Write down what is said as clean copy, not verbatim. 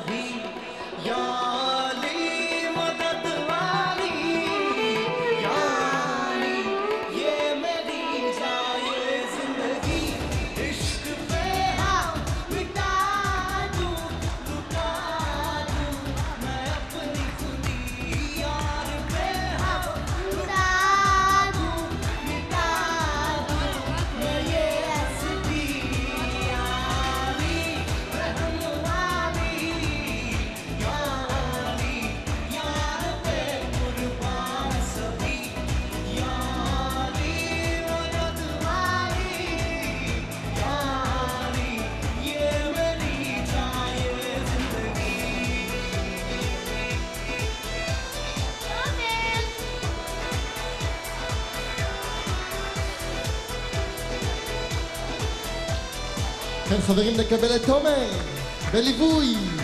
सभी याली मदद वाली याली ये मेरी जाए जिंदगी इश्क पे हाँ मिटा दूं लुटा दूं मैं अपनी खुदी यार पे हाँ लुटा दूं मिटा दूं मैं ये हंसती यारी रहम वाली यारी यार पे कुर्बान सभी यारी मदद वाली यारी ये मेरी जाए जिंदगी כן, חברים, נקבל את תומר בליווי.